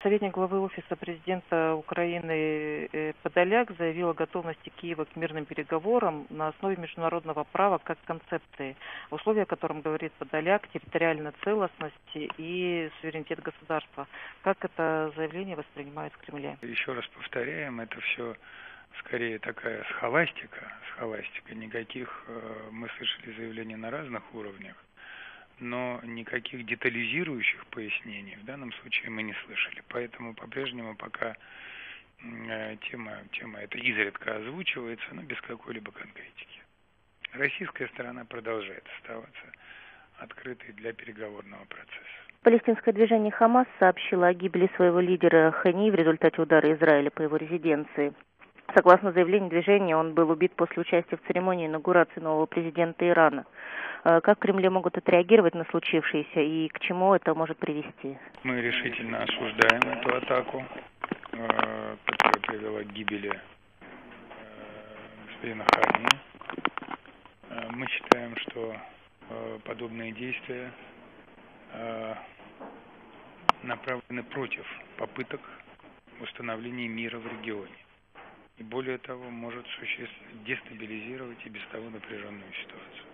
Советник главы Офиса президента Украины Подоляк заявил о готовности Киева к мирным переговорам на основе международного права как концепции, условия которым, говорит Подоляк, территориальная целостность и суверенитет государства. Как это заявление воспринимают в Кремле? Еще раз повторяем, это все скорее такая схоластика. Никаких, мы слышали заявлений на разных уровнях, но никаких детализирующих пояснений в данном случае мы не слышали. Поэтому по-прежнему пока тема эта изредка озвучивается, но без какой-либо конкретики. Российская сторона продолжает оставаться открытой для переговорного процесса. Палестинское движение «Хамас» сообщило о гибели своего лидера Хани в результате удара Израиля по его резиденции. Согласно заявлению движения, он был убит после участия в церемонии инаугурации нового президента Ирана. Как в Кремле могут отреагировать на случившееся и к чему это может привести? Мы решительно осуждаем эту атаку, которая привела к гибели господина Хани. Мы считаем, что подобные действия направлены против попыток установления мира в регионе. И более того, может существенно дестабилизировать и без того напряженную ситуацию.